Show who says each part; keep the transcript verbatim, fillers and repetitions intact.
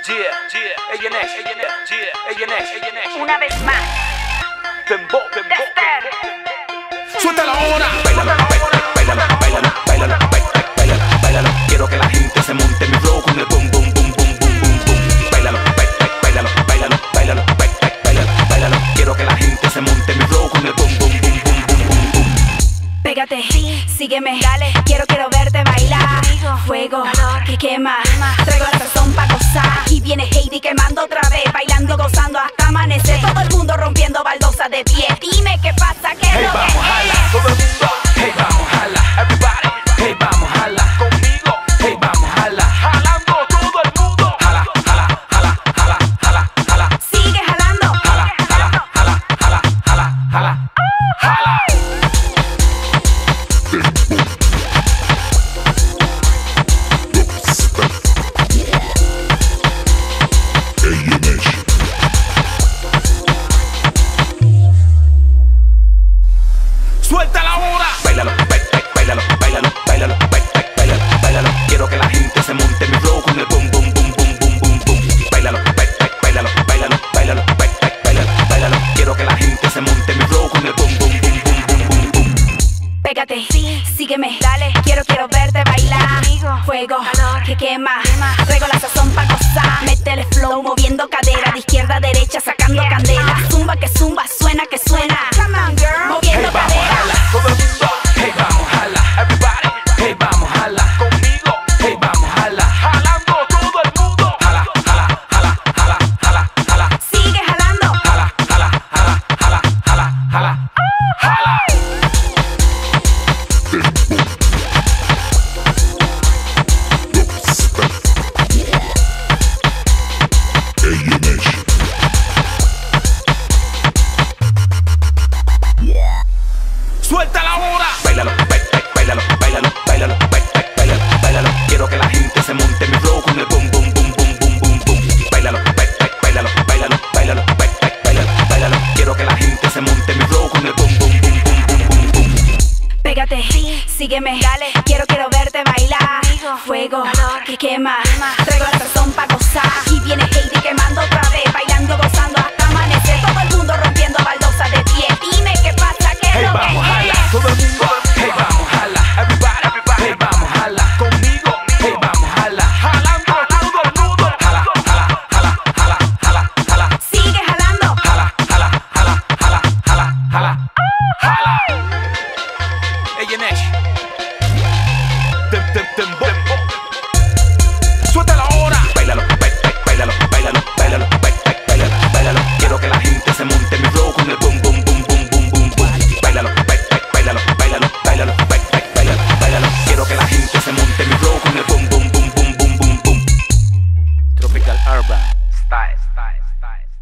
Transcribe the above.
Speaker 1: yeah, ella es, ella es, yeah, ella es, ella es.
Speaker 2: Una vez más.
Speaker 1: Tembo, tembo.
Speaker 3: Suéltala ahora.
Speaker 4: Bailalo, bailalo, bailalo, bailalo, bailalo, bailalo. Quiero que la gente se monte en mi flow con el boom, boom, boom, boom, boom, boom, boom. Bailalo, bailalo, bailalo, bailalo, bailalo, bailalo. Quiero que la gente se monte en mi flow con el boom, boom, boom, boom, boom, boom, boom.
Speaker 2: Pégate, sígueme, dale, quiero, quiero verte bailar. Fuego, que quema, traigo la sazón pa' gozar. Y viene Heidi quemando otra vez, bailando, gozando hasta amanecer. Todo el mundo rompiendo baldosas de pie. Dime qué pasa, qué
Speaker 4: Hey,
Speaker 2: es lo
Speaker 4: vamos,
Speaker 2: que
Speaker 4: jala,
Speaker 2: es.
Speaker 4: todo el mundo. Hey, vamos, jala, everybody. Hey, vamos, jala, conmigo. Hey, vamos, jala, jalando todo el mundo. Jala, jala, jala, jala, jala, jala.
Speaker 2: Sigue jalando,
Speaker 4: Jala, jala, jala, jala, jala, jala, jala.
Speaker 3: Suéltala ahora.
Speaker 4: Bailalo, bailalo, bailalo, bailalo, bailalo, bailalo. Quiero que la gente se monte en mi flow con el boom, boom, boom, boom, boom, boom, boom. Bailalo, bailalo, bailalo, bailalo, bailalo, bailalo. Quiero que la gente se monte en mi flow con el boom, boom, boom, boom, boom, boom, boom.
Speaker 2: pégate, sígueme, dale, quiero, quiero verte bailar. Fuego, que quema, traigo la sazón pa' gozar. Métele flow, moviendo cadera, de izquierda a derecha, sacando candela. Zumba que zumba, suena que suena. Come on, girl, moviendo
Speaker 4: Hey, vamos,
Speaker 2: cadera.
Speaker 4: jala, todo el mundo. Hey, vamos, jala, everybody. Hey, vamos, jala, conmigo. Hey, vamos, jala, jalando todo el mundo. Jala, jala, jala, jala, jala, jala.
Speaker 2: Sigue jalando,
Speaker 4: Jala, jala, jala, jala, jala, jala, jala.
Speaker 3: Suéltala ahora.
Speaker 4: Bailalo, bailalo, bailalo, bailalo, bailalo, bailalo. Quiero que la gente se monte en mi flow con el boom, boom, boom, boom, boom, boom, boom. Bailalo, bailalo, bailalo, bailalo, bailalo, bailalo. Quiero que la gente se monte en mi flow con el boom, boom, boom, boom, boom, boom, boom.
Speaker 2: pégate, sígueme, dale, quiero, quiero verte bailar. Fuego, que quema, traigo la sazón pa' gozar. Y viene Heidi quemando otra vez, bailando, gozando hasta amanecer. Todo el mundo rompiendo baldosas de pie. Dime qué pasa, qué es
Speaker 4: Hey,
Speaker 2: lo que
Speaker 4: vamos, jala,
Speaker 2: es.
Speaker 4: todo el mundo. Hey, vamos, jala, everybody. Hey, vamos, jala, conmigo. Hey, vamos, jala, jalando todo el mundo. Jala, jala, jala, jala, jala, jala.
Speaker 2: Sigue jalando,
Speaker 4: Jala, jala, jala, jala, jala, jala, jala.
Speaker 1: Ella es. Tem, tem, tembo.
Speaker 3: Suéltala ahora.
Speaker 4: Bailalo, bailalo, bailalo, bailalo, bailalo, bailalo. Quiero que la gente se monte en mi flow con el boom, boom, boom, boom, boom, boom, boom. Bailalo, bailalo, bailalo, bailalo, bailalo, bailalo. Quiero que la gente se monte en mi flow con el boom, boom, boom, boom, boom, boom, boom.
Speaker 1: Tropical Urban Style, style, style.